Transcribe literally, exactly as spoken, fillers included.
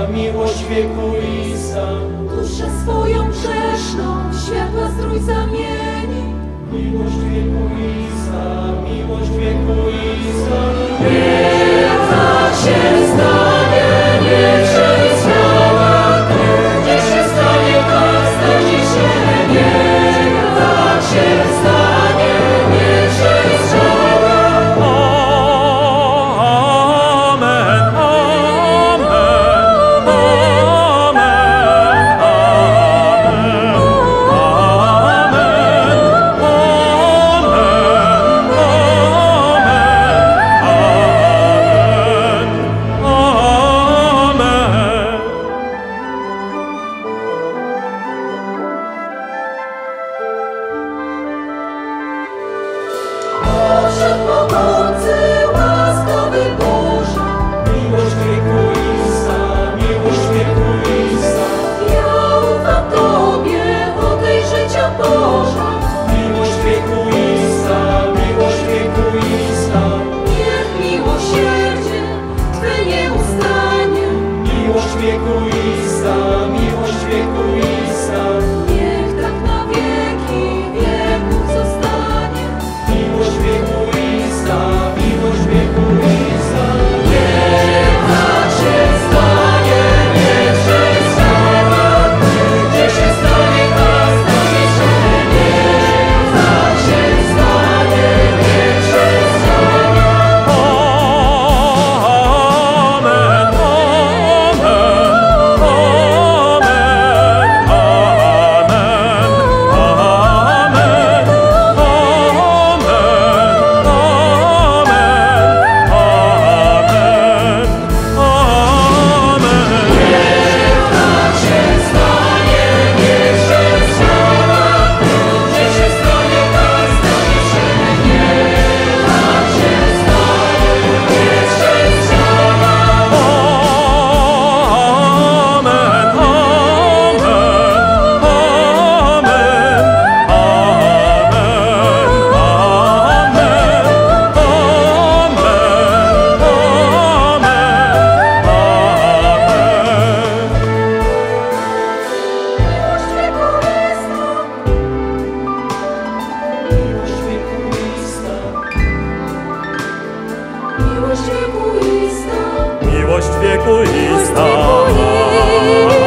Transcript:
miłość wiekuista. Duszę swoją grzeszną w światła strój zamieni. Miłość wiekuista, miłość wiekuista. Niech tak się stanie, niech się stanie, niech się stanie, tak stanie się. Niech tak się stanie, niech się stanie. Amen, amen, amen, Proszę pomocy, łaskawy Boże. Miłość wiekuista, miłość wiekuista. Ja ufam Tobie o tej życia porze. Miłość wiekuista, miłość wiekuista. Niech miłosierdzie Twe nie ustanie. Miłość wiekuista, miłość wiekuista. Niech tak na wieki wieków zostanie. Miłość wiekuista, miłość wiekuista. Niech tak się stanie, niech się stanie. Niech się stanie, tak stanie się. Niech tak się stanie, niech się stanie. amen, Niech tak się stanie, niech się stanie. Niech się stanie, tak stanie się. Niech tak się stanie, niech się Miłość wiekuista. Miłość wiekuista. miłość wiekuista. Miłość wiekuista.